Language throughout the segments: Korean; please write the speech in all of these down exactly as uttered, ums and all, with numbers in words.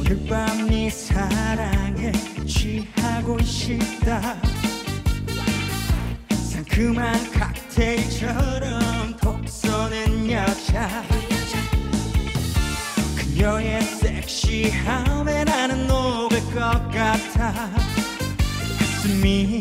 오늘 밤 네 사랑에 취하고 싶다. 상큼한 칵테일처럼 톡 쏘는 여자. 그녀의 섹시함에 나는 녹을 것 같아. 가슴이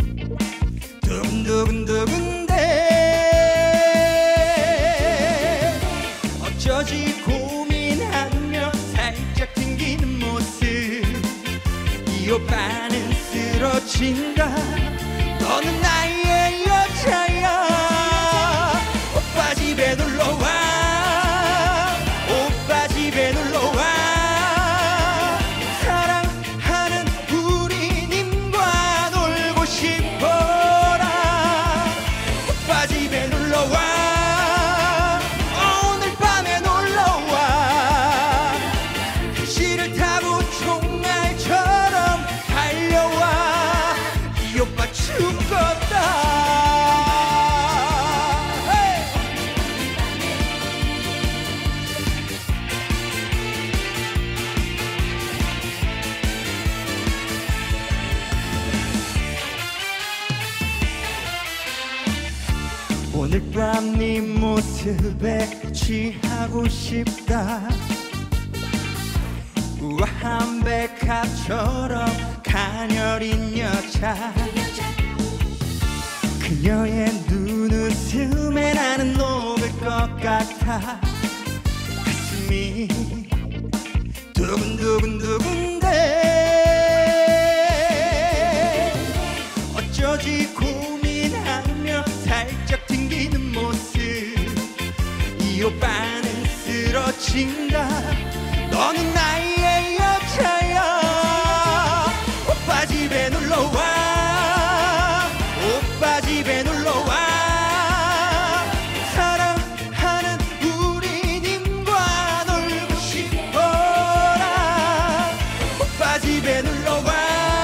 두근두근두근대. 어쩌지 고민하며 살짝 튕기는 모습. 이 오빠는 쓰러진다. 너는 나의 여자야. 오빠 집에 놀러와. 오빠 집에 놀러와. 사랑하는 우리님과 놀고 싶어라. 오빠 집에 놀러와. 오늘 밤에 놀러와. 택시를 타고 총알처럼 달려와. 이 오빠 죽었다. 오늘 밤 네 모습에 취하고 싶다. 우아한 백합처럼 가녀린 여자. 그녀의 눈웃음에 나는 녹을 것 같아. 가슴이 두근두근두근대. 어쩌지 고민하며 살짝 튕기는 모습. 이 오빠는 쓰러진다. 너는 나의 여자야. 오빠 집에 놀러와. 오빠 집에 놀러와. 사랑하는 우리님과 놀고 싶어라. 오빠 집에 놀러와.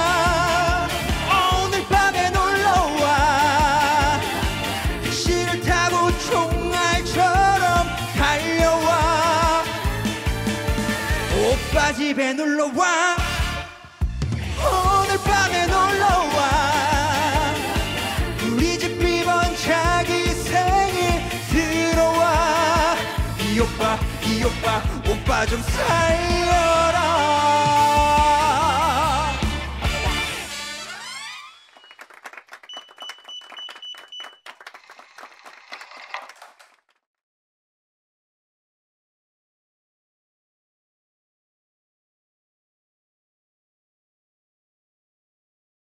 오늘 밤에 놀러와. 택시를 타고 총알처럼 달려와. 오빠 집에 놀러와. 오늘 밤에 놀러와. 우리 집 이번 자기 생일 들어와. 이 오빠 이 오빠 오빠 좀 살려.